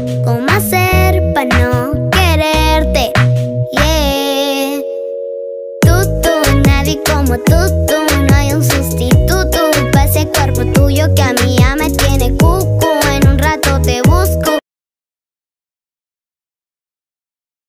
¿Cómo hacer para no quererte? Yeah. Tú, nadie como tú.